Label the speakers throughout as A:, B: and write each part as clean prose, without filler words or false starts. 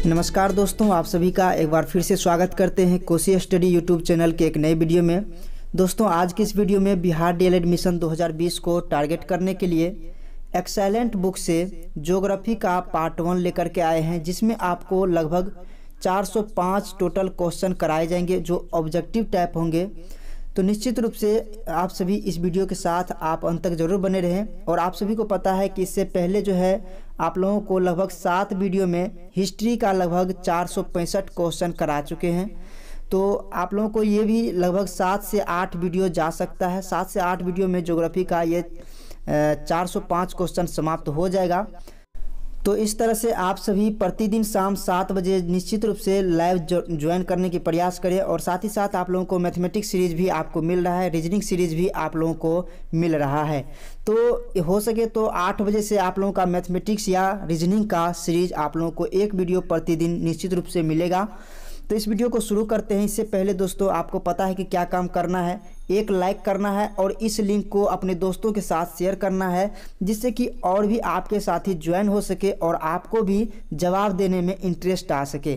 A: नमस्कार दोस्तों, आप सभी का एक बार फिर से स्वागत करते हैं कोसी स्टडी यूट्यूब चैनल के एक नए वीडियो में। दोस्तों, आज की इस वीडियो में बिहार डीएलएड मिशन 2020 को टारगेट करने के लिए एक्सेलेंट बुक से ज्योग्राफी का पार्ट 1 लेकर के आए हैं, जिसमें आपको लगभग 405 टोटल क्वेश्चन कराए जाएंगे जो ऑब्जेक्टिव टाइप होंगे। तो निश्चित रूप से आप सभी इस वीडियो के साथ आप अंत तक जरूर बने रहें। और आप सभी को पता है कि इससे पहले जो है आप लोगों को लगभग 7 वीडियो में हिस्ट्री का लगभग 465 क्वेश्चन करा चुके हैं। तो आप लोगों को ये भी लगभग 7 से 8 वीडियो जा सकता है। 7 से 8 वीडियो में ज्योग्राफी का ये 405 क्वेश्चन समाप्त हो जाएगा। तो इस तरह से आप सभी प्रतिदिन शाम 7 बजे निश्चित रूप से लाइव ज्वाइन करने की प्रयास करें। और साथ ही साथ आप लोगों को मैथमेटिक्स सीरीज़ भी आपको मिल रहा है, रीजनिंग सीरीज़ भी आप लोगों को मिल रहा है। तो हो सके तो 8 बजे से आप लोगों का मैथमेटिक्स या रीजनिंग का सीरीज़ आप लोगों को एक वीडियो प्रतिदिन निश्चित रूप से मिलेगा। तो इस वीडियो को शुरू करते हैं। इससे पहले दोस्तों, आपको पता है कि क्या काम करना है। एक लाइक करना है और इस लिंक को अपने दोस्तों के साथ शेयर करना है, जिससे कि और भी आपके साथी ज्वाइन हो सके और आपको भी जवाब देने में इंटरेस्ट आ सके।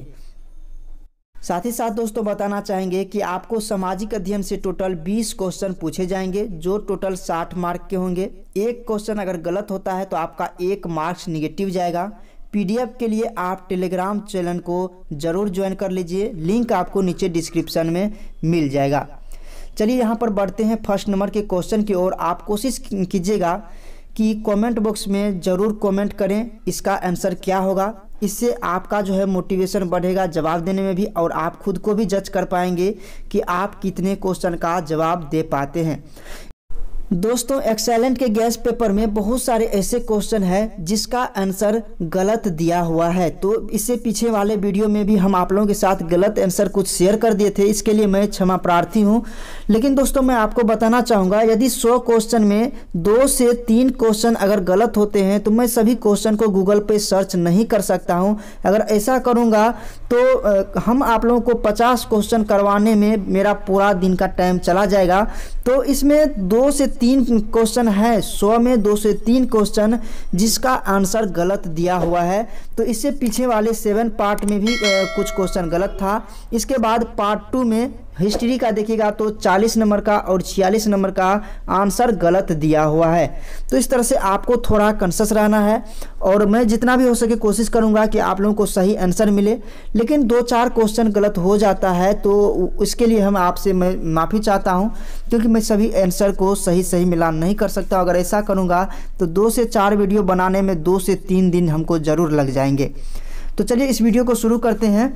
A: साथ ही साथ दोस्तों बताना चाहेंगे कि आपको सामाजिक अध्ययन से टोटल 20 क्वेश्चन पूछे जाएंगे, जो टोटल 60 मार्क के होंगे। एक क्वेश्चन अगर गलत होता है तो आपका 1 मार्क्स निगेटिव जाएगा। पीडीएफ के लिए आप टेलीग्राम चैनल को ज़रूर ज्वाइन कर लीजिए, लिंक आपको नीचे डिस्क्रिप्शन में मिल जाएगा। चलिए यहाँ पर बढ़ते हैं फर्स्ट नंबर के क्वेश्चन की ओर। आप कोशिश कीजिएगा कि कमेंट बॉक्स में ज़रूर कमेंट करें इसका आंसर क्या होगा। इससे आपका जो है मोटिवेशन बढ़ेगा जवाब देने में भी, और आप खुद को भी जज कर पाएंगे कि आप कितने क्वेश्चन का जवाब दे पाते हैं। दोस्तों, एक्सेलेंट के गैस पेपर में बहुत सारे ऐसे क्वेश्चन हैं जिसका आंसर गलत दिया हुआ है। तो इससे पीछे वाले वीडियो में भी हम आप लोगों के साथ गलत आंसर कुछ शेयर कर दिए थे, इसके लिए मैं क्षमा प्रार्थी हूं। लेकिन दोस्तों, मैं आपको बताना चाहूँगा, यदि 100 क्वेश्चन में 2 से 3 क्वेश्चन अगर गलत होते हैं तो मैं सभी क्वेश्चन को गूगल पे सर्च नहीं कर सकता हूँ। अगर ऐसा करूँगा तो हम आप लोगों को 50 क्वेश्चन करवाने में मेरा पूरा दिन का टाइम चला जाएगा। तो इसमें 2 से 3 क्वेश्चन है, 100 में 2 से 3 क्वेश्चन जिसका आंसर गलत दिया हुआ है। तो इससे पीछे वाले 7 पार्ट में भी कुछ क्वेश्चन गलत था। इसके बाद पार्ट 2 में हिस्ट्री का देखिएगा तो 40 नंबर का और 46 नंबर का आंसर गलत दिया हुआ है। तो इस तरह से आपको थोड़ा कॉन्शियस रहना है, और मैं जितना भी हो सके कोशिश करूंगा कि आप लोगों को सही आंसर मिले। लेकिन 2-4 क्वेश्चन गलत हो जाता है तो इसके लिए हम आपसे मैं माफ़ी चाहता हूं, क्योंकि मैं सभी आंसर को सही मिलान नहीं कर सकता। अगर ऐसा करूँगा तो 2 से 4 वीडियो बनाने में 2 से 3 दिन हमको ज़रूर लग जाएंगे। तो चलिए इस वीडियो को शुरू करते हैं।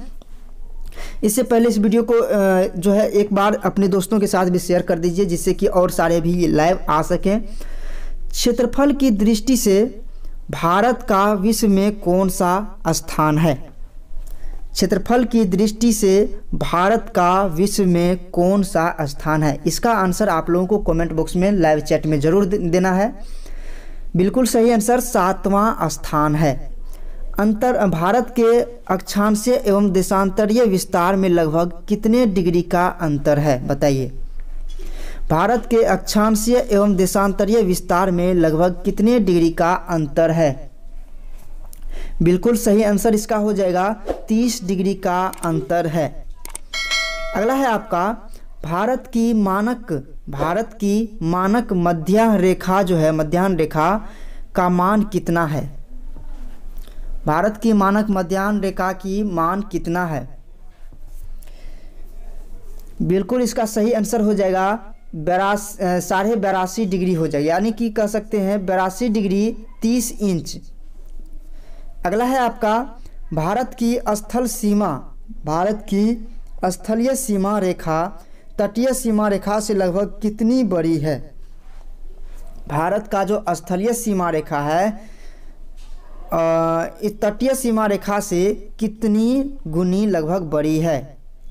A: इससे पहले इस वीडियो को जो है एक बार अपने दोस्तों के साथ भी शेयर कर दीजिए, जिससे कि और सारे भी लाइव आ सकें। क्षेत्रफल की दृष्टि से भारत का विश्व में कौन सा स्थान है? क्षेत्रफल की दृष्टि से भारत का विश्व में कौन सा स्थान है? इसका आंसर आप लोगों को कमेंट बॉक्स में लाइव चैट में ज़रूर देना है। बिल्कुल सही आंसर 7वां स्थान है। भारत के अक्षांशीय एवं देशांतरीय विस्तार में लगभग कितने डिग्री का अंतर है? बताइए। भारत के अक्षांशीय एवं देशांतरीय विस्तार में लगभग कितने डिग्री का अंतर है? बिल्कुल सही आंसर इसका हो जाएगा 30 डिग्री का अंतर है। अगला है आपका भारत की मानक मध्य रेखा जो है, मध्याह्न रेखा का मान कितना है? भारत की मानक मध्याह्न रेखा की मान कितना है? बिल्कुल इसका सही आंसर हो जाएगा 82.5 डिग्री हो जाएगा, यानी कि कह सकते हैं 82 डिग्री 30 इंच। अगला है आपका भारत की स्थलीय सीमा रेखा तटीय सीमा रेखा से लगभग कितनी बड़ी है? भारत का जो स्थलीय सीमा रेखा है इस तटीय सीमा रेखा से कितनी गुनी लगभग बड़ी है?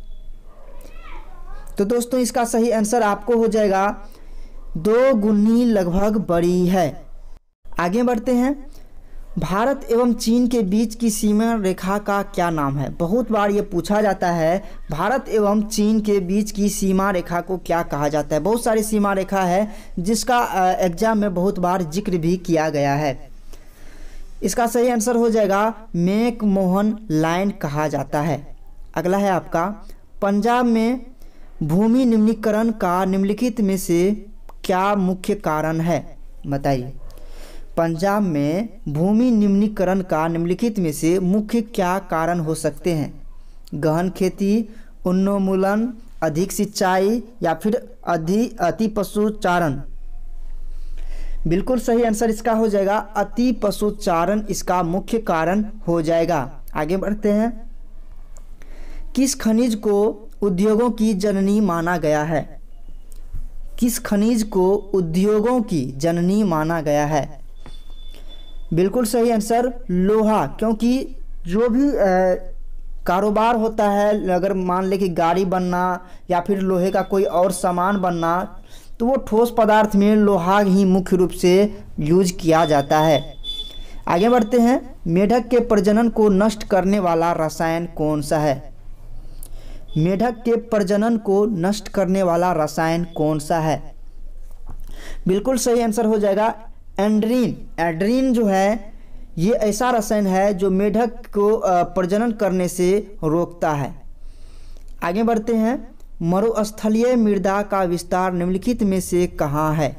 A: तो दोस्तों, इसका सही आंसर आपको हो जाएगा 2 गुनी लगभग बड़ी है। आगे बढ़ते हैं। भारत एवं चीन के बीच की सीमा रेखा का क्या नाम है? बहुत बार ये पूछा जाता है, भारत एवं चीन के बीच की सीमा रेखा को क्या कहा जाता है? बहुत सारी सीमा रेखा है जिसका एग्जाम में बहुत बार जिक्र भी किया गया है। इसका सही आंसर हो जाएगा मैकमोहन लाइन कहा जाता है। अगला है आपका, पंजाब में भूमि निम्नीकरण का निम्नलिखित में से क्या मुख्य कारण है? बताइए। पंजाब में भूमि निम्नीकरण का निम्नलिखित में से मुख्य क्या कारण हो सकते हैं? गहन खेती, उन्मूलन, अधिक सिंचाई या फिर अति पशुचारण? बिल्कुल सही आंसर इसका हो जाएगा अति पशुचारण इसका मुख्य कारण हो जाएगा। आगे बढ़ते हैं। किस खनिज को उद्योगों की जननी माना गया है? किस खनिज को उद्योगों की जननी माना गया है? बिल्कुल सही आंसर लोहा, क्योंकि जो भी कारोबार होता है, अगर मान ले कि गाड़ी बनना या फिर लोहे का कोई और सामान बनना, तो वो ठोस पदार्थ में लोहा ही मुख्य रूप से यूज किया जाता है। आगे बढ़ते हैं। मेढक के प्रजनन को नष्ट करने वाला रसायन कौन सा है? मेढक के प्रजनन को नष्ट करने वाला रसायन कौन सा है? बिल्कुल सही आंसर हो जाएगा एंड्रीन। एंड्रीन जो है ये ऐसा रसायन है जो मेढक को प्रजनन करने से रोकता है। आगे बढ़ते हैं। मरुस्थलीय मृदा का विस्तार निम्नलिखित में से कहाँ है?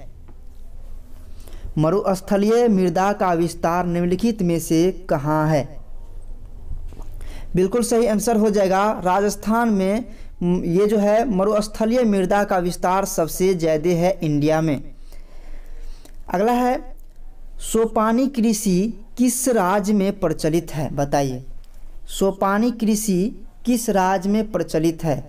A: मरुस्थलीय मृदा का विस्तार निम्नलिखित में से कहाँ है? बिल्कुल सही आंसर हो जाएगा राजस्थान में। ये जो है मरुस्थलीय मृदा का विस्तार सबसे ज़्यादा है इंडिया में। अगला है, सोपानी कृषि किस राज्य में प्रचलित है? बताइए। सोपानी कृषि किस राज्य में प्रचलित है?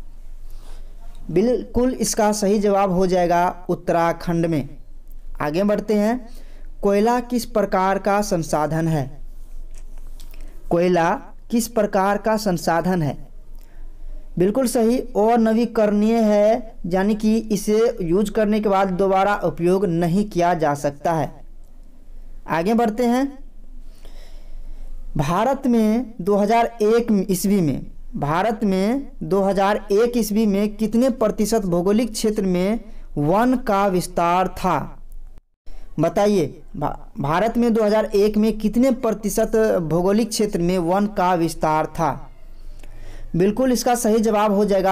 A: बिल्कुल इसका सही जवाब हो जाएगा उत्तराखंड में। आगे बढ़ते हैं। कोयला किस प्रकार का संसाधन है? कोयला किस प्रकार का संसाधन है? बिल्कुल सही, और नवीकरणीय है, यानी कि इसे यूज करने के बाद दोबारा उपयोग नहीं किया जा सकता है। आगे बढ़ते हैं। भारत में 2001 ईस्वी में कितने प्रतिशत भौगोलिक क्षेत्र में वन का विस्तार था? बताइए। भारत में 2001 में कितने प्रतिशत भौगोलिक क्षेत्र में वन का विस्तार था? बिल्कुल इसका सही जवाब हो जाएगा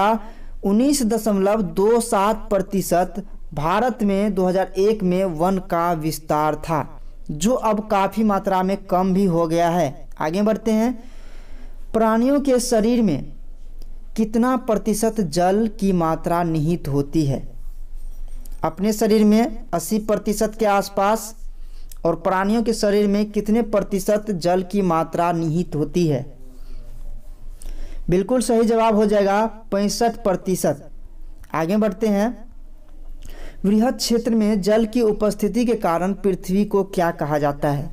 A: 19.27% भारत में 2001 में वन का विस्तार था, जो अब काफ़ी मात्रा में कम भी हो गया है। आगे बढ़ते हैं। प्राणियों के शरीर में कितना प्रतिशत जल की मात्रा निहित होती है? अपने शरीर में 80% के आसपास, और प्राणियों के शरीर में कितने प्रतिशत जल की मात्रा निहित होती है? बिल्कुल सही जवाब हो जाएगा 65%। आगे बढ़ते हैं। वृहद क्षेत्र में जल की उपस्थिति के कारण पृथ्वी को क्या कहा जाता है?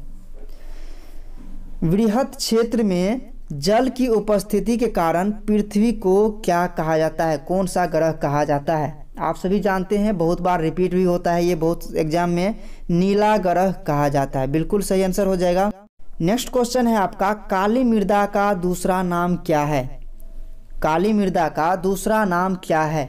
A: वृहद क्षेत्र में जल की उपस्थिति के कारण पृथ्वी को क्या कहा जाता है? कौन सा ग्रह कहा जाता है? आप सभी जानते हैं, बहुत बार रिपीट भी होता है ये बहुत एग्जाम में, नीला ग्रह कहा जाता है। बिल्कुल सही आंसर हो जाएगा। नेक्स्ट क्वेश्चन है आपका, काली मृदा का दूसरा नाम क्या है? काली मृदा का दूसरा नाम क्या है?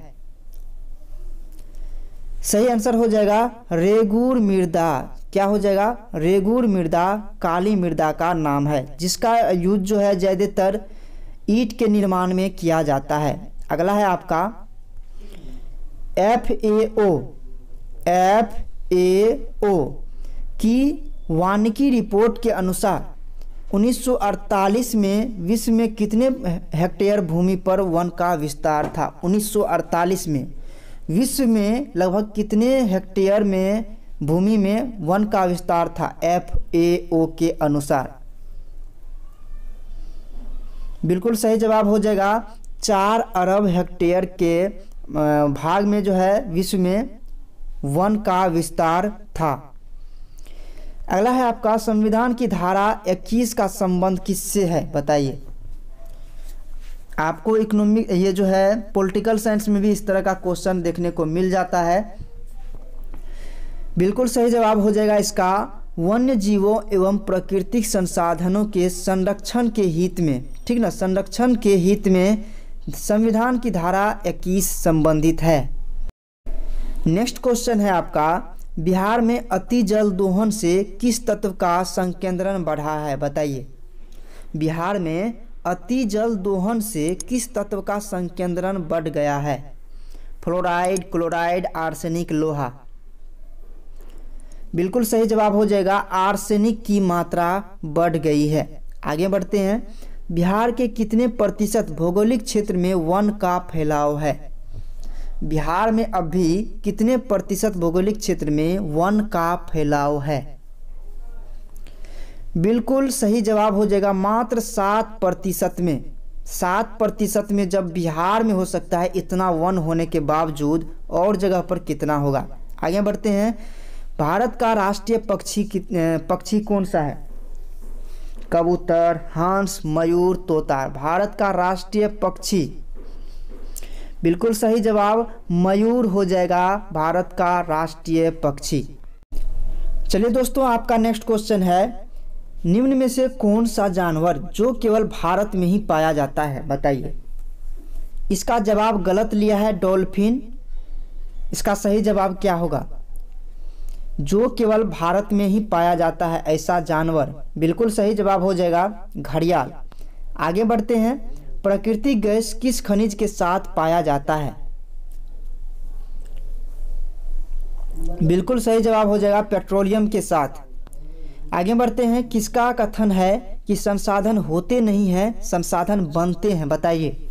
A: सही आंसर हो जाएगा रेगूर मृदा। क्या हो जाएगा? रेगूर मृदा काली मृदा का नाम है, जिसका यूज जो है ज़्यादातर ईंट के निर्माण में किया जाता है। अगला है आपका FAO की वानिकी रिपोर्ट के अनुसार 1948 में विश्व में कितने हेक्टेयर भूमि पर वन का विस्तार था? 1948 में विश्व में लगभग कितने हेक्टेयर में भूमि में वन का विस्तार था FAO के अनुसार? बिल्कुल सही जवाब हो जाएगा 4 अरब हेक्टेयर के भाग में जो है विश्व में वन का विस्तार था। अगला है आपका, संविधान की धारा 21 का संबंध किससे है? बताइए। आपको इकोनॉमिक ये जो है पॉलिटिकल साइंस में भी इस तरह का क्वेश्चन देखने को मिल जाता है। बिल्कुल सही जवाब हो जाएगा इसका वन्य जीवों एवं प्राकृतिक संसाधनों के संरक्षण के हित में, ठीक ना, संरक्षण के हित में संविधान की धारा 21 संबंधित है। नेक्स्ट क्वेश्चन है आपका, बिहार में अति जल दोहन से किस तत्व का संकेंद्रण बढ़ा है? बताइए। बिहार में अति जल दोहन से किस तत्व का संकेंद्रण बढ़ गया है? फ्लोराइड, क्लोराइड, आर्सेनिक, लोहा। बिल्कुल सही जवाब हो जाएगा आर्सेनिक की मात्रा बढ़ गई है। आगे बढ़ते हैं। बिहार के कितने प्रतिशत भौगोलिक क्षेत्र में वन का फैलाव है? बिहार में अभी कितने प्रतिशत भौगोलिक क्षेत्र में वन का फैलाव है? बिल्कुल सही जवाब हो जाएगा मात्र 7% में। 7% में जब बिहार में हो सकता है इतना वन होने के बावजूद, और जगह पर कितना होगा? आगे बढ़ते हैं। भारत का राष्ट्रीय पक्षी कौन सा है? कबूतर, हंस, मयूर, तोता। भारत का राष्ट्रीय पक्षी, बिल्कुल सही जवाब मयूर हो जाएगा भारत का राष्ट्रीय पक्षी। चलिए दोस्तों, आपका नेक्स्ट क्वेश्चन है, निम्न में से कौन सा जानवर जो केवल भारत में ही पाया जाता है? बताइए। इसका जवाब गलत लिया है, डॉल्फिन। इसका सही जवाब क्या होगा? जो केवल भारत में ही पाया जाता है ऐसा जानवर, बिल्कुल सही जवाब हो जाएगा घड़ियाल। आगे बढ़ते हैं। प्राकृतिक गैस किस खनिज के साथ पाया जाता है? बिल्कुल सही जवाब हो जाएगा पेट्रोलियम के साथ। आगे बढ़ते हैं। किसका कथन है कि संसाधन होते नहीं हैं, संसाधन बनते हैं? बताइए।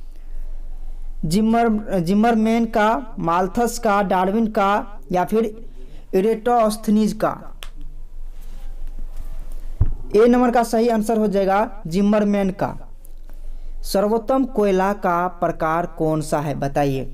A: जिमरमैन का, माल्थस का, डार्विन का, या फिर इरेटोस्थनीज का? ए नंबर का सही आंसर हो जाएगा जिमरमैन का। सर्वोत्तम कोयला का प्रकार कौन सा है? बताइए।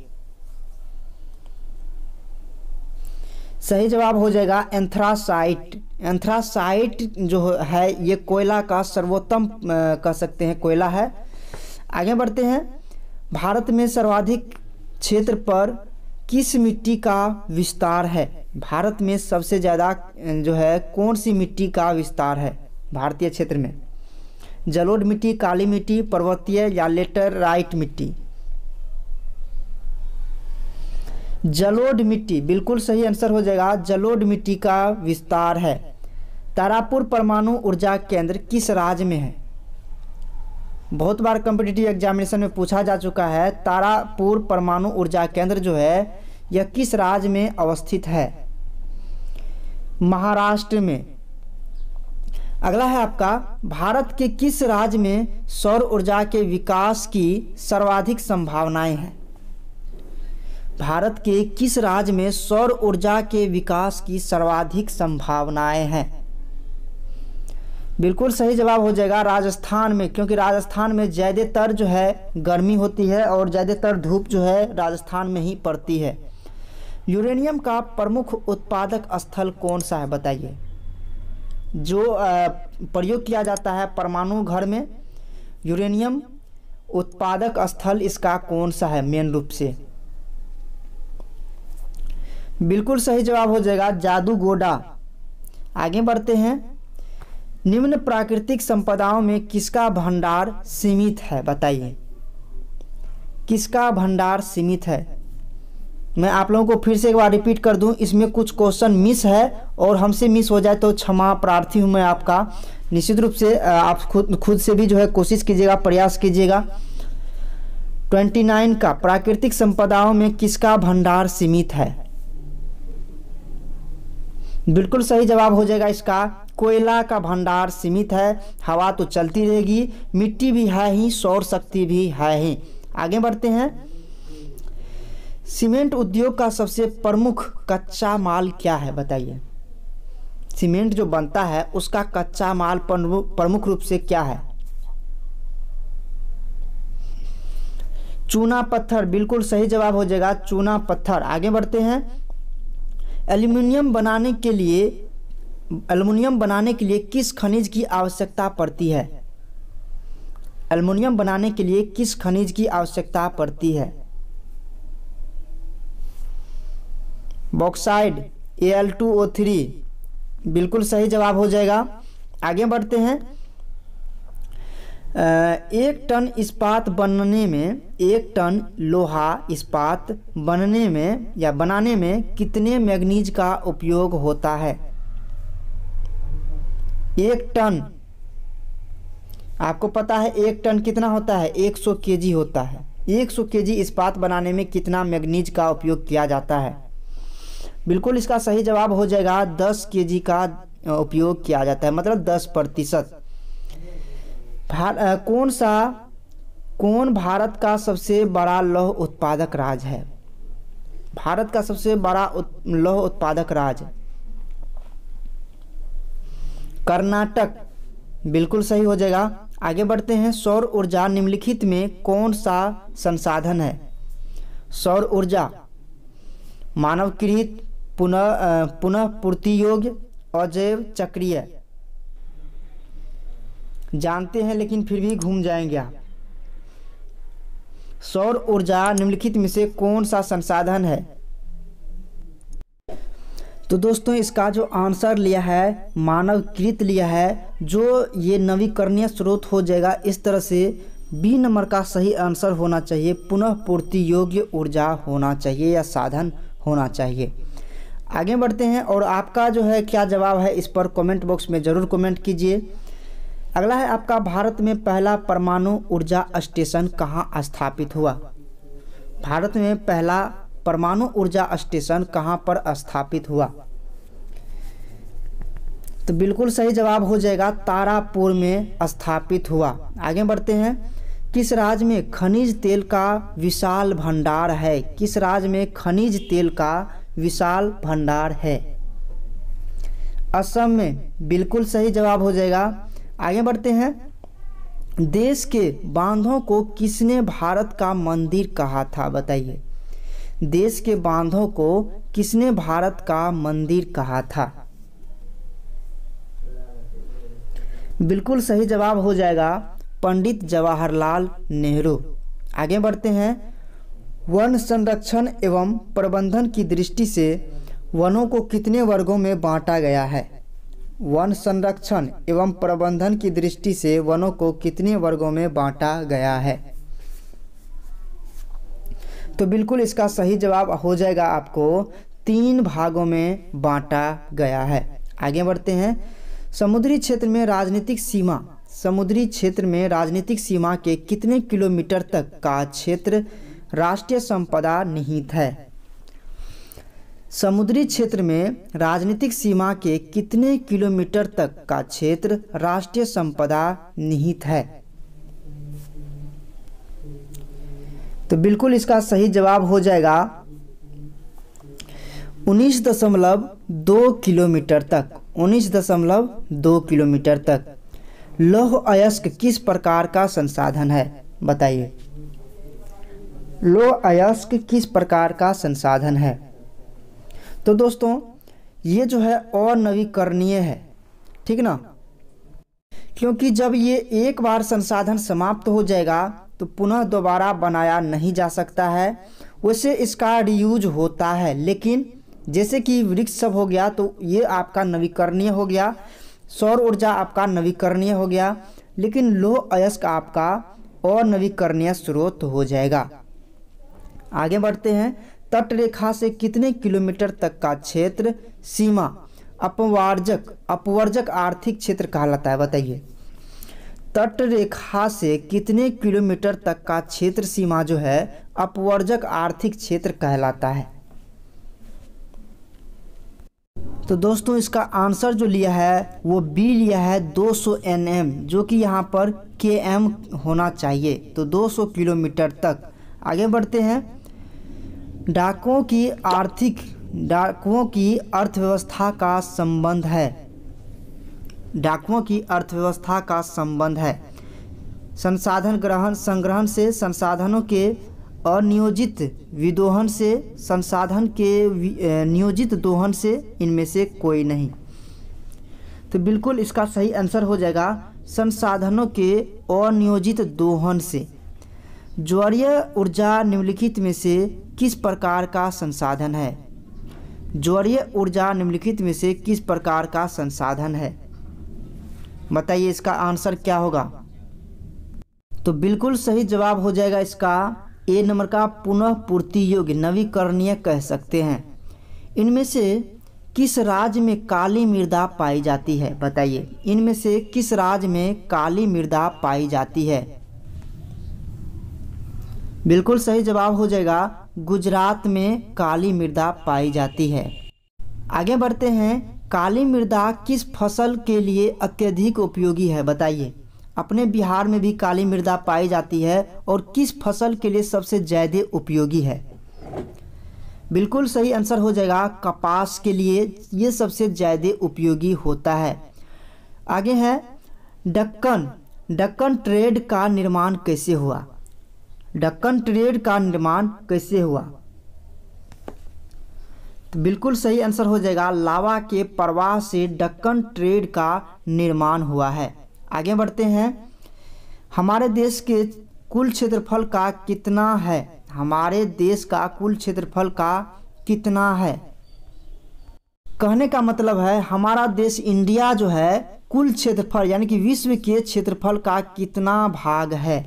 A: सही जवाब हो जाएगा एंथ्रासाइट। एंथ्रासाइट जो है ये कोयला का सर्वोत्तम कह सकते हैं कोयला है। आगे बढ़ते हैं। भारत में सर्वाधिक क्षेत्र पर किस मिट्टी का विस्तार है? भारत में सबसे ज़्यादा जो है कौन सी मिट्टी का विस्तार है भारतीय क्षेत्र में? जलोढ़ मिट्टी, काली मिट्टी, पर्वतीय या लेटराइट मिट्टी? जलोढ़ मिट्टी, बिल्कुल सही आंसर हो जाएगा जलोढ़ मिट्टी का विस्तार है। तारापुर परमाणु ऊर्जा केंद्र किस राज्य में है? बहुत बार कॉम्पिटिटिव एग्जामिनेशन में पूछा जा चुका है। तारापुर परमाणु ऊर्जा केंद्र जो है यह किस राज्य में अवस्थित है? महाराष्ट्र में। अगला है आपका, भारत के किस राज्य में सौर ऊर्जा के विकास की सर्वाधिक संभावनाएं हैं? भारत के किस राज्य में सौर ऊर्जा के विकास की सर्वाधिक संभावनाएं हैं? बिल्कुल सही जवाब हो जाएगा राजस्थान में, क्योंकि राजस्थान में ज़्यादातर जो है गर्मी होती है और ज़्यादातर धूप जो है राजस्थान में ही पड़ती है। यूरेनियम का प्रमुख उत्पादक स्थल कौन सा है? बताइए। जो प्रयोग किया जाता है परमाणु घर में, यूरेनियम उत्पादक स्थल इसका कौन सा है मेन रूप से? बिल्कुल सही जवाब हो जाएगा जादूगोडा। आगे बढ़ते हैं। निम्न प्राकृतिक संपदाओं में किसका भंडार सीमित है? बताइए। किसका भंडार सीमित है? मैं आप लोगों को फिर से एक बार रिपीट कर दूं, इसमें कुछ क्वेश्चन मिस है और हमसे मिस हो जाए तो क्षमा प्रार्थी हूं मैं आपका। निश्चित रूप से आप खुद से भी जो है कोशिश कीजिएगा, प्रयास कीजिएगा। 29 का प्राकृतिक संपदाओं में किसका भंडार सीमित है? बिल्कुल सही जवाब हो जाएगा इसका कोयला का भंडार सीमित है। हवा तो चलती रहेगी, मिट्टी भी है ही, सौर शक्ति भी है ही। आगे बढ़ते हैं। सीमेंट उद्योग का सबसे प्रमुख कच्चा माल क्या है? बताइए। सीमेंट जो बनता है उसका कच्चा माल प्रमुख रूप से क्या है? चूना पत्थर, बिल्कुल सही जवाब हो जाएगा चूना पत्थर। आगे बढ़ते हैं। एल्युमिनियम बनाने के लिए किस खनिज की आवश्यकता पड़ती है? एल्युमिनियम बनाने के लिए किस खनिज की आवश्यकता पड़ती है? बॉक्साइड, Al2O3, बिल्कुल सही जवाब हो जाएगा। आगे बढ़ते हैं। एक टन इस्पात बनने में, एक टन लोहा इस्पात बनने में या बनाने में कितने मैग्नीज का उपयोग होता है? एक टन, आपको पता है एक टन कितना होता है? 100 केजी होता है। 100 केजी इस्पात बनाने में कितना मैग्नीज का उपयोग किया जाता है? बिल्कुल इसका सही जवाब हो जाएगा 10 केजी का उपयोग किया जाता है, मतलब 10%। कौन भारत का सबसे बड़ा लौह उत्पादक राज्य है? भारत का सबसे बड़ा लौह उत्पादक राज्य कर्नाटक, बिल्कुल सही हो जाएगा। आगे बढ़ते हैं। सौर ऊर्जा निम्नलिखित में कौन सा संसाधन है? सौर ऊर्जा मानवकृत, पुनः पूर्ति योग्य, अजैव, चक्रीय। जानते हैं लेकिन फिर भी घूम जाएंगे आप। सौर ऊर्जा निम्नलिखित में से कौन सा संसाधन है? तो दोस्तों इसका जो आंसर लिया है मानवकृत लिया है, जो ये नवीकरणीय स्रोत हो जाएगा। इस तरह से बी नंबर का सही आंसर होना चाहिए, पुनः पूर्ति योग्य ऊर्जा होना चाहिए या साधन होना चाहिए। आगे बढ़ते हैं और आपका जो है क्या जवाब है इस पर कमेंट बॉक्स में ज़रूर कमेंट कीजिए। अगला है आपका, भारत में पहला परमाणु ऊर्जा स्टेशन कहाँ स्थापित हुआ? भारत में पहला परमाणु ऊर्जा स्टेशन कहाँ पर स्थापित हुआ? तो बिल्कुल सही जवाब हो जाएगा तारापुर में स्थापित हुआ। आगे बढ़ते हैं। किस राज्य में खनिज तेल का विशाल भंडार है? किस राज्य में खनिज तेल का विशाल भंडार है? असम में, बिल्कुल सही जवाब हो जाएगा। आगे बढ़ते हैं। देश के बांधों को किसने भारत का मंदिर कहा था? बताइए। देश के बांधों को किसने भारत का मंदिर कहा था? बिल्कुल सही जवाब हो जाएगा पंडित जवाहरलाल नेहरू। आगे बढ़ते हैं। वन संरक्षण एवं प्रबंधन की दृष्टि से वनों को कितने वर्गों में बांटा गया है? वन संरक्षण एवं प्रबंधन की दृष्टि से वनों को कितने वर्गों में बांटा गया है? तो बिल्कुल इसका सही जवाब हो जाएगा आपको 3 भागों में बांटा गया है। आगे बढ़ते हैं। समुद्री क्षेत्र में राजनीतिक सीमा, समुद्री क्षेत्र में राजनीतिक सीमा के कितने किलोमीटर तक का क्षेत्र राष्ट्रीय संपदा निहित है? समुद्री क्षेत्र में राजनीतिक सीमा के कितने किलोमीटर तक का क्षेत्र राष्ट्रीय संपदा निहित है? तो बिल्कुल इसका सही जवाब हो जाएगा 19.2 किलोमीटर तक। 19.2 किलोमीटर तक। लौह अयस्क किस प्रकार का संसाधन है? बताइए। लौह अयस्क किस प्रकार का संसाधन है? तो दोस्तों ये जो है अनवीकरणीय है, ठीक ना, क्योंकि जब ये एक बार संसाधन समाप्त हो जाएगा तो पुनः दोबारा बनाया नहीं जा सकता है। वैसे इसका रीयूज होता है, लेकिन जैसे कि वृक्ष सब हो गया तो ये आपका नवीकरणीय हो गया, सौर ऊर्जा आपका नवीकरणीय हो गया, लेकिन लौह अयस्क आपका अनवीकरणीय स्रोत हो जाएगा। आगे बढ़ते हैं। तट रेखा से कितने किलोमीटर तक का क्षेत्र सीमा अपवर्जक आर्थिक क्षेत्र कहलाता है? बताइए। तट रेखा से कितने किलोमीटर तक का क्षेत्र सीमा जो है अपवर्जक आर्थिक क्षेत्र कहलाता है? तो दोस्तों इसका आंसर जो लिया है वो बी लिया है 200 NM, जो कि यहाँ पर KM होना चाहिए, तो 200 किलोमीटर तक। आगे बढ़ते हैं। डाकुओं की अर्थव्यवस्था का संबंध है। डाकुओं की अर्थव्यवस्था का संबंध है संसाधन ग्रहण संग्रहण से, संसाधनों के अनियोजित विदोहन से, संसाधन के नियोजित दोहन से, इनमें से कोई नहीं। तो बिल्कुल इसका सही आंसर हो जाएगा संसाधनों के अनियोजित दोहन से। ज्वारीय ऊर्जा निम्नलिखित में से किस प्रकार का संसाधन है? ज्वारीय ऊर्जा निम्नलिखित में से किस प्रकार का संसाधन है? बताइए इसका आंसर क्या होगा? तो बिल्कुल सही जवाब हो जाएगा इसका ए नंबर का पुनः पूर्ति योग्य नवीकरणीय कह सकते हैं। इनमें से किस राज्य में काली मृदा पाई जाती है, बताइए। इनमें से किस राज्य में काली मृदा पाई जाती है? बिल्कुल सही जवाब हो जाएगा गुजरात में काली मृदा पाई जाती है। आगे बढ़ते हैं, काली मृदा किस फसल के लिए अत्यधिक उपयोगी है, बताइए। अपने बिहार में भी काली मृदा पाई जाती है और किस फसल के लिए सबसे ज़्यादा उपयोगी है? बिल्कुल सही आंसर हो जाएगा कपास के लिए ये सबसे ज़्यादा उपयोगी होता है। आगे है दक्कन ट्रेड का निर्माण कैसे हुआ? दक्कन ट्रेड का निर्माण कैसे हुआ? तो बिल्कुल सही आंसर हो जाएगा लावा के प्रवाह से दक्कन ट्रेड का निर्माण हुआ है। आगे बढ़ते हैं, हमारे देश के कुल क्षेत्रफल का कितना है? हमारे देश का कुल क्षेत्रफल का कितना है? कहने का मतलब है हमारा देश इंडिया जो है कुल क्षेत्रफल यानी कि विश्व के क्षेत्रफल का कितना भाग है,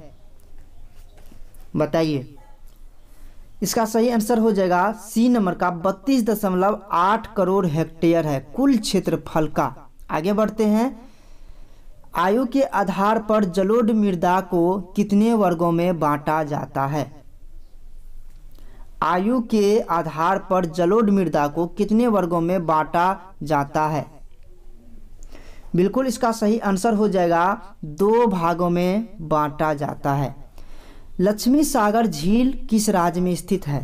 A: बताइए। इसका सही आंसर हो जाएगा सी नंबर का 32.8 करोड़ हेक्टेयर है कुल क्षेत्रफल का। आगे बढ़ते हैं, आयु के आधार पर जलोढ़ मृदा को कितने वर्गों में बांटा जाता है? आयु के आधार पर जलोढ़ मृदा को कितने वर्गों में बांटा जाता है? बिल्कुल इसका सही आंसर हो जाएगा 2 भागों में बांटा जाता है। लक्ष्मी सागर झील किस राज्य में स्थित है?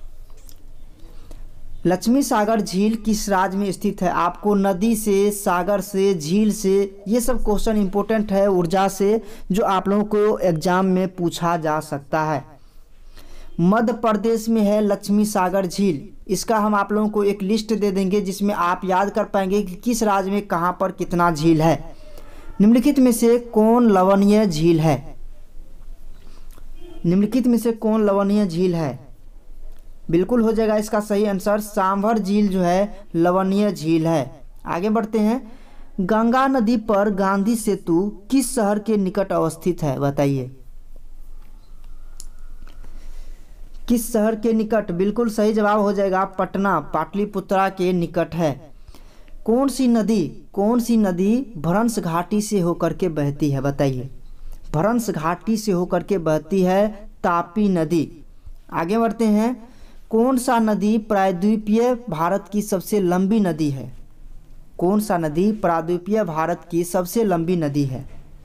A: लक्ष्मी सागर झील किस राज्य में स्थित है? आपको नदी से, सागर से, झील से, ये सब क्वेश्चन इंपॉर्टेंट है ऊर्जा से, जो आप लोगों को एग्जाम में पूछा जा सकता है। मध्य प्रदेश में है लक्ष्मी सागर झील। इसका हम आप लोगों को एक लिस्ट दे देंगे जिसमें आप याद कर पाएंगे कि किस राज्य में कहाँ पर कितना झील है। निम्नलिखित में से कौन लवणीय झील है? निम्नलिखित में से कौन लवणीय झील है? बिल्कुल हो जाएगा इसका सही आंसर सांभर झील जो है लवणीय झील है। आगे बढ़ते हैं, गंगा नदी पर गांधी सेतु किस शहर के निकट अवस्थित है, बताइए। किस शहर के निकट? बिल्कुल सही जवाब हो जाएगा पटना, पाटलिपुत्रा के निकट है। कौन सी नदी भ्रंश घाटी से होकर के बहती है, बताइए। भ्रंश घाटी से होकर के बहती है तापी नदी। आगे बढ़ते हैं, कौन सा नदी प्रायद्वीपीय भारत की सबसे लंबी नदी है? कौन सा नदी प्रायद्वीपीय भारत की सबसे लंबी नदी है?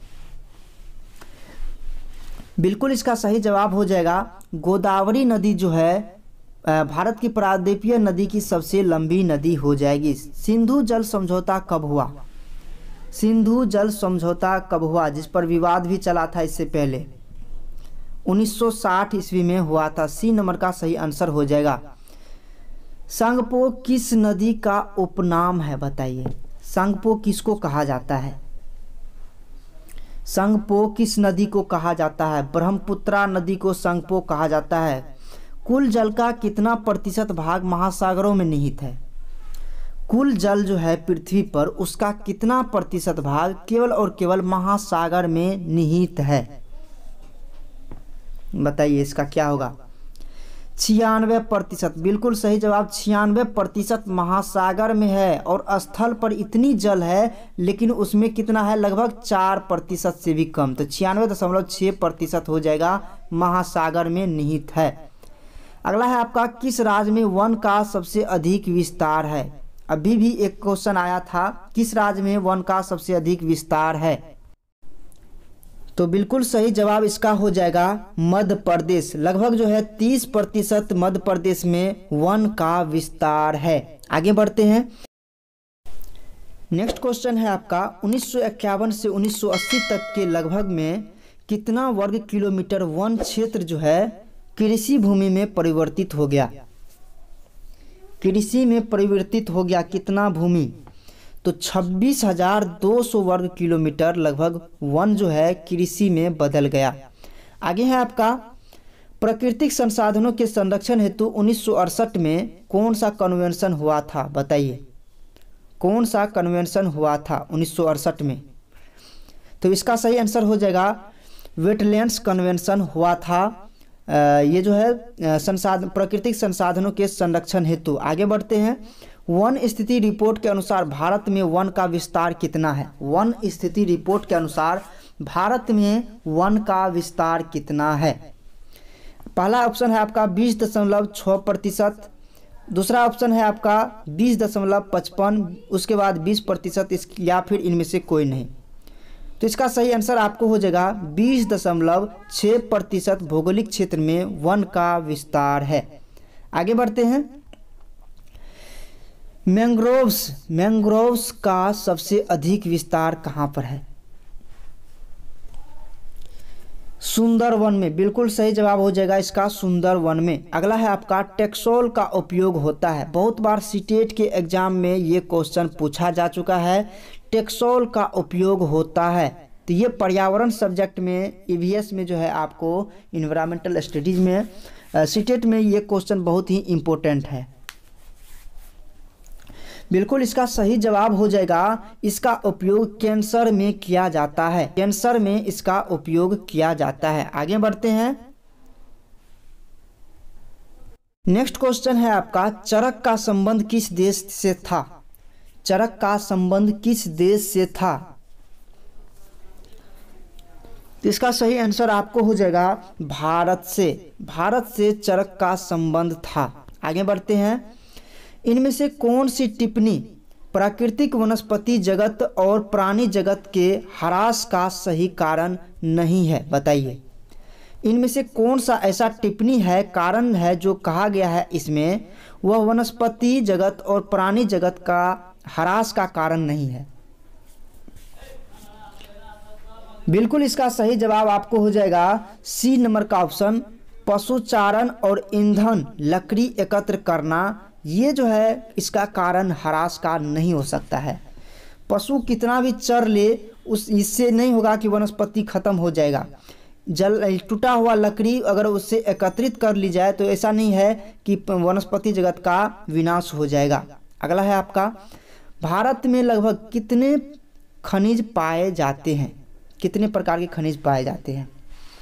A: बिल्कुल इसका सही जवाब हो जाएगा गोदावरी नदी जो है भारत की प्रायद्वीपीय नदी की सबसे लंबी नदी हो जाएगी। सिंधु जल समझौता कब हुआ? सिंधु जल समझौता कब हुआ, जिस पर विवाद भी चला था इससे पहले? 1960 ईस्वी में हुआ था। सी नंबर का सही आंसर हो जाएगा। संगपो किस नदी का उपनाम है, बताइए। संगपो किसको कहा जाता है? संगपो किस नदी को कहा जाता है? ब्रह्मपुत्रा नदी को संगपो कहा जाता है। कुल जल का कितना प्रतिशत भाग महासागरों में निहित है? कुल जल जो है पृथ्वी पर उसका कितना प्रतिशत भाग केवल और केवल महासागर में निहित है, बताइए। इसका क्या होगा? 96%। बिल्कुल सही जवाब 96% महासागर में है और स्थल पर इतनी जल है लेकिन उसमें कितना है, लगभग 4% से भी कम। तो 96.6% हो जाएगा महासागर में निहित है। अगला है आपका, किस राज्य में वन का सबसे अधिक विस्तार है? अभी भी एक क्वेश्चन आया था, किस राज्य में वन का सबसे अधिक विस्तार है? तो बिल्कुल सही जवाब इसका हो जाएगा मध्य प्रदेश। लगभग जो है 30% मध्य प्रदेश में वन का विस्तार है। आगे बढ़ते हैं, नेक्स्ट क्वेश्चन है आपका, 1951 से 1980 तक के लगभग में कितना वर्ग किलोमीटर वन क्षेत्र जो है कृषि भूमि में परिवर्तित हो गया? कृषि में परिवर्तित हो गया कितना भूमि? तो 26,200 वर्ग किलोमीटर लगभग वन जो है कृषि में बदल गया। आगे है आपका, प्राकृतिक संसाधनों के संरक्षण हेतु 1968 में कौन सा कन्वेंशन हुआ था, बताइए। कौन सा कन्वेंशन हुआ था 1968 में? तो इसका सही आंसर हो जाएगा वेटलैंड्स कन्वेंशन हुआ था। ये जो है प्राकृतिक संसाधनों के संरक्षण हेतु। आगे बढ़ते हैं। वन स्थिति रिपोर्ट के अनुसार भारत में वन का विस्तार कितना है? वन स्थिति रिपोर्ट के अनुसार भारत में वन का विस्तार कितना है? पहला ऑप्शन है आपका 20.6%, दूसरा ऑप्शन है आपका 20.55, उसके बाद 20%, या फिर इनमें से कोई नहीं। तो इसका सही आंसर आपको हो जाएगा 20.6% भौगोलिक क्षेत्र में वन का विस्तार है। आगे बढ़ते हैं। मैंग्रोव्स का सबसे अधिक विस्तार कहाँ पर है? सुंदरवन में। बिल्कुल सही जवाब हो जाएगा इसका सुंदरवन में। अगला है आपका टेक्सोल का उपयोग होता है। बहुत बार सीटेट के एग्जाम में ये क्वेश्चन पूछा जा चुका है। टेक्सोल का उपयोग होता है, तो ये पर्यावरण सब्जेक्ट में ईवीएस में जो है आपको इन्वायरमेंटल स्टडीज में सीटेट में ये क्वेश्चन बहुत ही इम्पोर्टेंट है। बिल्कुल इसका सही जवाब हो जाएगा, इसका उपयोग कैंसर में किया जाता है। कैंसर में इसका उपयोग किया जाता है। आगे बढ़ते हैं। नेक्स्ट क्वेश्चन है आपका चरक का संबंध किस देश से था? चरक का संबंध किस देश से था? तो इसका सही आंसर आपको हो जाएगा भारत से। भारत से चरक का संबंध था। आगे बढ़ते हैं। इनमें से कौन सी टिप्पणी प्राकृतिक वनस्पति जगत और प्राणी जगत के ह्रास का सही कारण नहीं है? बताइए। इनमें से कौन सा ऐसा टिप्पणी है, कारण है जो कहा गया है इसमें वह वनस्पति जगत और प्राणी जगत का ह्रास का कारण नहीं है? बिल्कुल इसका सही जवाब आपको हो जाएगा सी नंबर का ऑप्शन, पशुचारण और ईंधन लकड़ी एकत्र करना। ये जो है इसका कारण ह्रास का नहीं हो सकता है। पशु कितना भी चर ले इससे नहीं होगा कि वनस्पति खत्म हो जाएगा। टूटा हुआ लकड़ी अगर उससे एकत्रित कर ली जाए तो ऐसा नहीं है कि वनस्पति जगत का विनाश हो जाएगा। अगला है आपका भारत में लगभग कितने खनिज पाए जाते हैं? कितने प्रकार के खनिज पाए जाते हैं?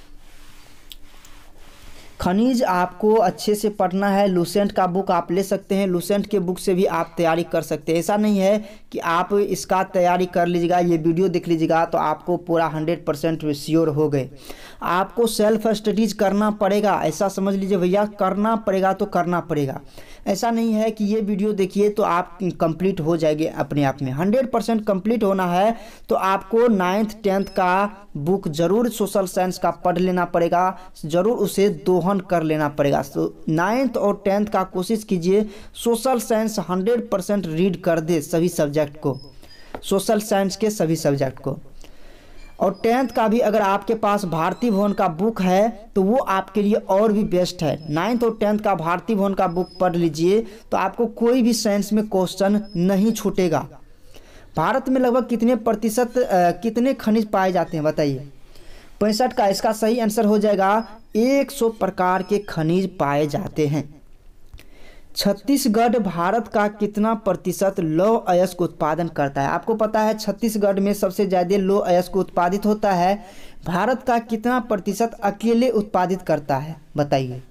A: खनिज आपको अच्छे से पढ़ना है। लूसेंट का बुक आप ले सकते हैं, लूसेंट के बुक से भी आप तैयारी कर सकते हैं। ऐसा नहीं है कि आप इसका तैयारी कर लीजिएगा, ये वीडियो देख लीजिएगा तो आपको पूरा 100% श्योर हो गए। आपको सेल्फ स्टडीज करना पड़ेगा, ऐसा समझ लीजिए भैया, करना पड़ेगा तो करना पड़ेगा। ऐसा नहीं है कि ये वीडियो देखिए तो आप कंप्लीट हो जाएंगे अपने आप में। 100% कंप्लीट होना है तो आपको 9th 10th का बुक जरूर सोशल साइंस का पढ़ लेना पड़ेगा, जरूर उसे दोहन कर लेना पड़ेगा। तो 9th और 10th का कोशिश कीजिए सोशल साइंस 100% रीड कर दे सभी सब्जेक्ट को, सोशल साइंस के सभी सब्जेक्ट को। और 10th का भी अगर आपके पास भारती भवन का बुक है तो वो आपके लिए और भी बेस्ट है। 9th और 10th का भारती भवन का बुक पढ़ लीजिए तो आपको कोई भी साइंस में क्वेश्चन नहीं छूटेगा। भारत में लगभग कितने प्रतिशत कितने खनिज पाए जाते हैं? बताइए। 65 का इसका सही आंसर हो जाएगा 100 प्रकार के खनिज पाए जाते हैं। छत्तीसगढ़ भारत का कितना प्रतिशत लौह अयस्क उत्पादन करता है? आपको पता है छत्तीसगढ़ में सबसे ज़्यादा लौह अयस्क उत्पादित होता है। भारत का कितना प्रतिशत अकेले उत्पादित करता है? बताइए।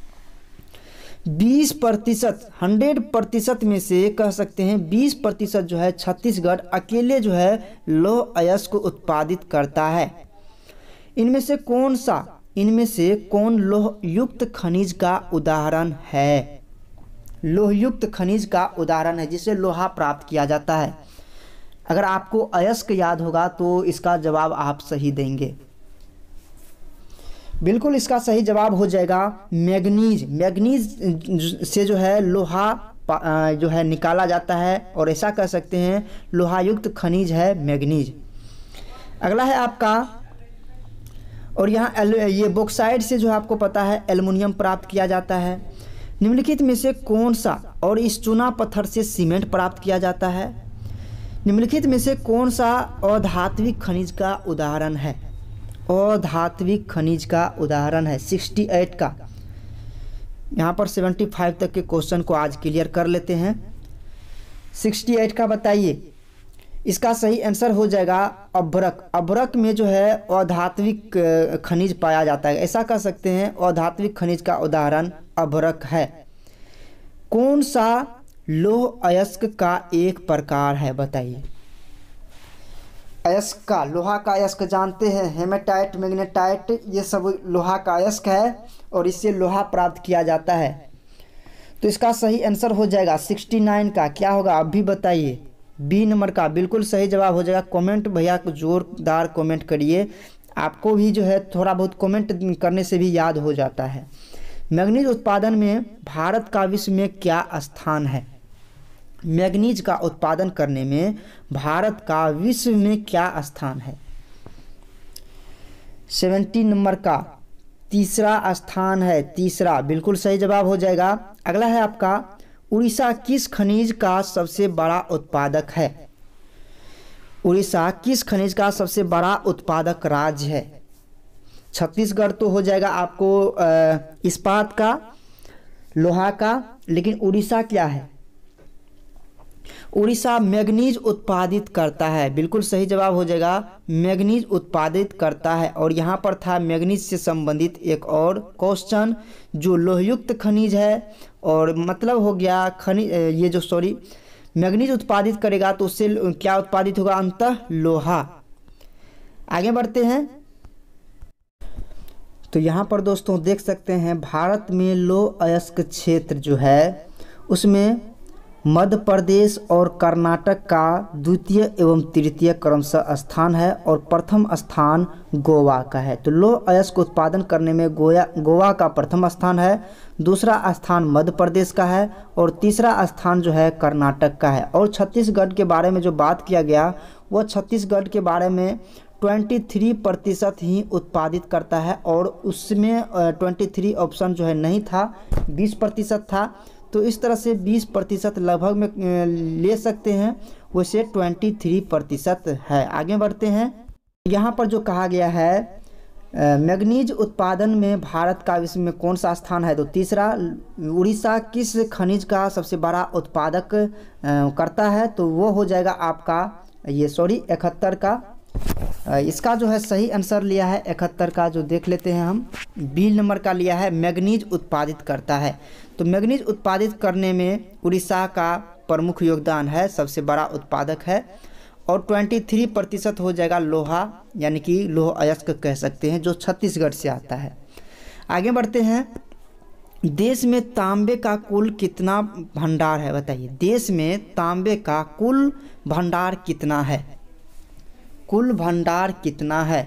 A: 20%, 100% में से कह सकते हैं 20% जो है छत्तीसगढ़ अकेले जो है लौह अयस्क उत्पादित करता है। इनमें से कौन लौह युक्त खनिज का उदाहरण है? लोहयुक्त खनिज का उदाहरण है जिससे लोहा प्राप्त किया जाता है। अगर आपको अयस्क याद होगा तो इसका जवाब आप सही देंगे। बिल्कुल इसका सही जवाब हो जाएगा मैग्नीज। मैग्नीज से जो है लोहा जो है निकाला जाता है और ऐसा कह सकते हैं लोहायुक्त खनिज है मैग्नीज। अगला है आपका, और यहाँ ये बॉक्साइट से जो आपको पता है एल्युमिनियम प्राप्त किया जाता है। निम्नलिखित में से कौन सा, और इस चूना पत्थर से सीमेंट प्राप्त किया जाता है? निम्नलिखित में से कौन सा अधात्विक खनिज का उदाहरण है? अधात्विक खनिज का उदाहरण है 68 का। यहाँ पर 75 तक के क्वेश्चन को आज क्लियर कर लेते हैं। 68 का बताइए। इसका सही आंसर हो जाएगा अभ्रक। अभ्रक में जो है अधात्विक खनिज पाया जाता है, ऐसा कह सकते हैं। अधात्विक खनिज का उदाहरण अभ्रक है। कौन सा लोह अयस्क का एक प्रकार है, बताइए। अयस्क का, लोहा का अयस्क जानते हैं, हेमेटाइट, मैग्नेटाइट, ये सब लोहा का अयस्क है और इससे लोहा प्राप्त किया जाता है। तो इसका सही आंसर हो जाएगा 69 का क्या होगा, आप भी बताइए। बी नंबर का बिल्कुल सही जवाब हो जाएगा। कमेंट भैया को जोरदार कमेंट करिए, आपको भी जो है थोड़ा बहुत कमेंट करने से भी याद हो जाता है। मैग्नीज उत्पादन में भारत का विश्व में क्या स्थान है? मैग्नीज का उत्पादन करने में भारत का विश्व में क्या स्थान है? 70 नंबर का तीसरा स्थान है, तीसरा बिल्कुल सही जवाब हो जाएगा। अगला है आपका, उड़ीसा किस खनिज का सबसे बड़ा उत्पादक है? उड़ीसा किस खनिज का सबसे बड़ा उत्पादक राज्य है? छत्तीसगढ़ तो हो जाएगा आपको इस्पात का, लोहा का, लेकिन उड़ीसा क्या है? उड़ीसा मैग्नीज उत्पादित करता है, बिल्कुल सही जवाब हो जाएगा। मैग्नीज उत्पादित करता है। और यहाँ पर था मैग्नीज से संबंधित एक और क्वेश्चन, जो लोहयुक्त खनिज है, और मतलब हो गया खनिज, ये जो सॉरी मैग्नीज उत्पादित करेगा तो उससे क्या उत्पादित होगा? अंततः लोहा। आगे बढ़ते हैं। तो यहाँ पर दोस्तों देख सकते हैं, भारत में लौह अयस्क क्षेत्र जो है उसमें मध्य प्रदेश और कर्नाटक का द्वितीय एवं तृतीय क्रमशः स्थान है और प्रथम स्थान गोवा का है। तो लौह अयस्क उत्पादन करने में गोवा का प्रथम स्थान है, दूसरा स्थान मध्य प्रदेश का है और तीसरा स्थान जो है कर्नाटक का है। और छत्तीसगढ़ के बारे में जो बात किया गया, वह छत्तीसगढ़ के बारे में 23% ही उत्पादित करता है और उसमें 23 ऑप्शन जो है नहीं था, 20% था। तो इस तरह से 20% लगभग में ले सकते हैं, वैसे 23% है। आगे बढ़ते हैं। यहाँ पर जो कहा गया है, मैग्नीज उत्पादन में भारत का विश्व में कौन सा स्थान है? तो तीसरा। उड़ीसा किस खनिज का सबसे बड़ा उत्पादक करता है? तो वो हो जाएगा आपका ये 71 का। इसका जो है सही आंसर लिया है 71 का, जो देख लेते हैं हम। बी नंबर का लिया है, मैग्नीज उत्पादित करता है। तो मैग्नीज उत्पादित करने में उड़ीसा का प्रमुख योगदान है, सबसे बड़ा उत्पादक है। और 23% हो जाएगा लोहा, यानी कि लोह अयस्क कह सकते हैं, जो छत्तीसगढ़ से आता है। आगे बढ़ते हैं। देश में तांबे का कुल कितना भंडार है, बताइए। देश में तांबे का कुल भंडार कितना है? कुल भंडार कितना है?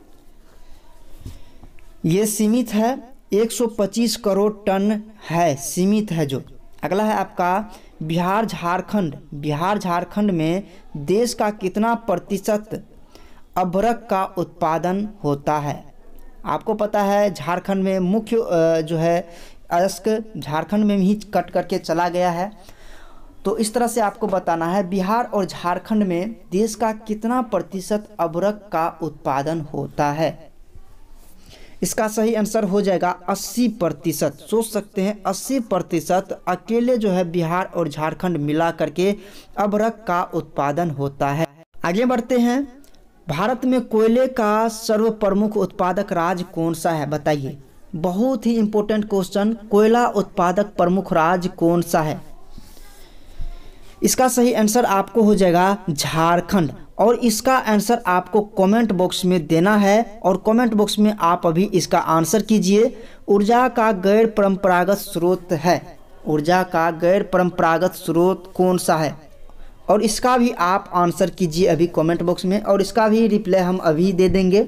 A: ये सीमित है, 125 करोड़ टन है, सीमित है जो। अगला है आपका बिहार झारखंड। बिहार झारखंड में देश का कितना प्रतिशत अभ्रक का उत्पादन होता है? आपको पता है झारखंड में मुख्य जो है अयस्क झारखंड में ही कट करके चला गया है। तो इस तरह से आपको बताना है बिहार और झारखंड में देश का कितना प्रतिशत अभ्रक का उत्पादन होता है। इसका सही आंसर हो जाएगा 80%। सोच सकते हैं 80% अकेले जो है बिहार और झारखंड मिला करके अभ्रक का उत्पादन होता है। आगे बढ़ते हैं। भारत में कोयले का सर्व प्रमुख उत्पादक राज्य कौन सा है, बताइए। बहुत ही इंपॉर्टेंट क्वेश्चन, कोयला उत्पादक प्रमुख राज्य कौन सा है? इसका सही आंसर आपको हो जाएगा झारखंड। और इसका आंसर आपको कमेंट बॉक्स में देना है और कमेंट बॉक्स में आप अभी इसका आंसर कीजिए। ऊर्जा का गैर परंपरागत स्रोत है, ऊर्जा का गैर परंपरागत स्रोत कौन सा है? और इसका भी आप आंसर कीजिए अभी कमेंट बॉक्स में, और इसका भी रिप्लाई हम अभी दे देंगे।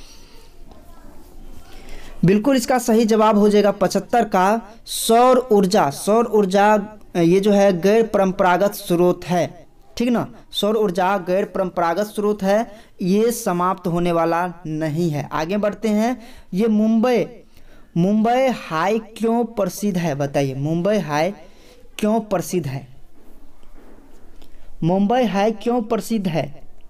A: बिल्कुल इसका सही जवाब हो जाएगा 75 का सौर ऊर्जा। सौर ऊर्जा ये जो है गैर परंपरागत स्रोत है, ठीक ना। सौर ऊर्जा गैर परंपरागत स्रोत है, ये समाप्त होने वाला नहीं है। आगे बढ़ते हैं। ये मुंबई हाई क्यों प्रसिद्ध है, बताइए। मुंबई हाई क्यों प्रसिद्ध है? मुंबई हाई क्यों प्रसिद्ध है?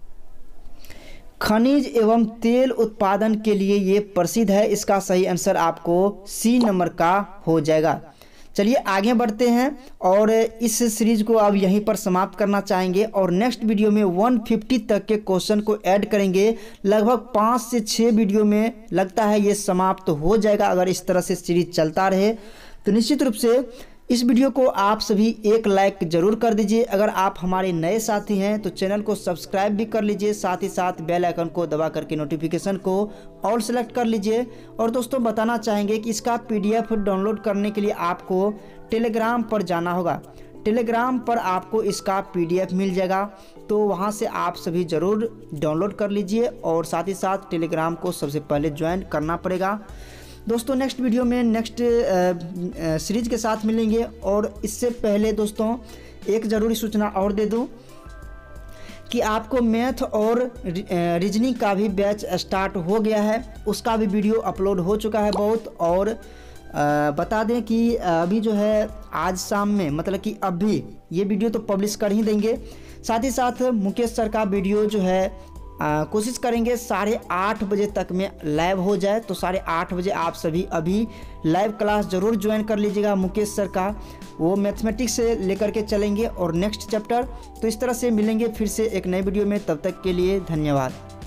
A: खनिज एवं तेल उत्पादन के लिए ये प्रसिद्ध है। इसका सही आंसर आपको सी नंबर का हो जाएगा। चलिए आगे बढ़ते हैं और इस सीरीज को अब यहीं पर समाप्त करना चाहेंगे और नेक्स्ट वीडियो में 150 तक के क्वेश्चन को ऐड करेंगे। लगभग 5 से 6 वीडियो में लगता है ये समाप्त हो जाएगा। अगर इस तरह से सीरीज चलता रहे तो निश्चित रूप से इस वीडियो को आप सभी एक लाइक जरूर कर दीजिए। अगर आप हमारे नए साथी हैं तो चैनल को सब्सक्राइब भी कर लीजिए, साथ ही साथ बेल आइकन को दबा करके नोटिफिकेशन को ऑल सेलेक्ट कर लीजिए। और दोस्तों बताना चाहेंगे कि इसका PDF डाउनलोड करने के लिए आपको टेलीग्राम पर जाना होगा। टेलीग्राम पर आपको इसका PDF मिल जाएगा, तो वहां से आप सभी ज़रूर डाउनलोड कर लीजिए और साथ ही साथ टेलीग्राम को सबसे पहले ज्वाइन करना पड़ेगा। दोस्तों नेक्स्ट वीडियो में नेक्स्ट सीरीज के साथ मिलेंगे। और इससे पहले दोस्तों एक ज़रूरी सूचना और दे दूं कि आपको मैथ और रीजनिंग का भी बैच स्टार्ट हो गया है, उसका भी वीडियो अपलोड हो चुका है बहुत। और बता दें कि अभी जो है आज शाम में, मतलब कि अभी ये वीडियो तो पब्लिश कर ही देंगे। साथ ही साथ मुकेश सर का वीडियो जो है कोशिश करेंगे 8:30 बजे तक में लाइव हो जाए। तो 8:30 बजे आप सभी अभी लाइव क्लास ज़रूर ज्वाइन कर लीजिएगा मुकेश सर का। वो मैथमेटिक्स से लेकर के चलेंगे और नेक्स्ट चैप्टर। तो इस तरह से मिलेंगे फिर से एक नए वीडियो में, तब तक के लिए धन्यवाद।